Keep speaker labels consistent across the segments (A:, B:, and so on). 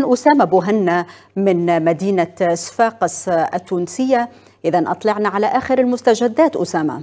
A: أسامة بوهنا من مدينة صفاقس التونسية. إذن أطلعنا على آخر المستجدات أسامة.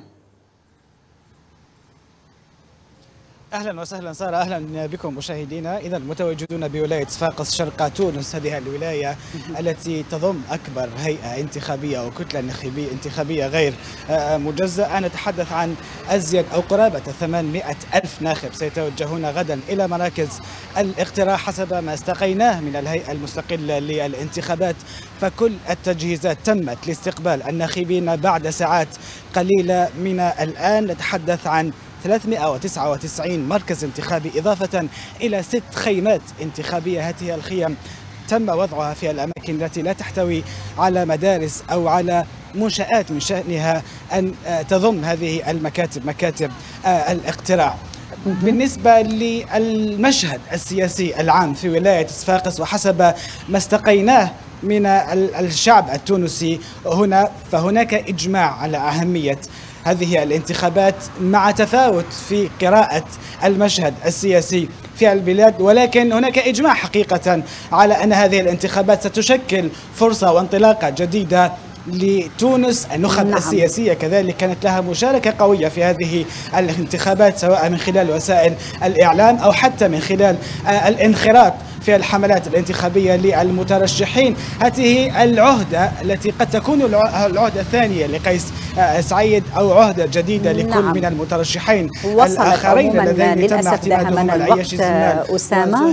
B: اهلا وسهلا ساره، اهلا بكم مشاهدينا. اذا متواجدون بولايه صفاقس شرق تونس، هذه الولايه التي تضم اكبر هيئه انتخابيه وكتله انتخابيه غير مجزأه. نتحدث عن ازيد او قرابه 800 الف ناخب سيتوجهون غدا الى مراكز الاقتراع حسب ما استقيناه من الهيئه المستقله للانتخابات. فكل التجهيزات تمت لاستقبال الناخبين بعد ساعات قليله من الان. نتحدث عن 399 مركز انتخابي إضافة إلى 6 خيمات انتخابية. هذه الخيم تم وضعها في الأماكن التي لا تحتوي على مدارس أو على منشآت من شأنها أن تضم هذه المكاتب، مكاتب الاقتراع. بالنسبة للمشهد السياسي العام في ولاية صفاقس وحسب ما استقيناه من الشعب التونسي هنا، فهناك إجماع على أهمية هذه الانتخابات مع تفاوت في قراءة المشهد السياسي في البلاد، ولكن هناك إجماع حقيقة على أن هذه الانتخابات ستشكل فرصة وانطلاقة جديدة لتونس. النخب السياسية كذلك كانت لها مشاركة قوية في هذه الانتخابات، سواء من خلال وسائل الإعلام أو حتى من خلال الانخراط في الحملات الانتخابية للمترشحين. هذه العهدة التي قد تكون العهدة الثانية لقيس سعيد أو عهدة جديدة لكل من المترشحين الآخرين
A: الذين تم اعتمادهم على الوقت أسامة.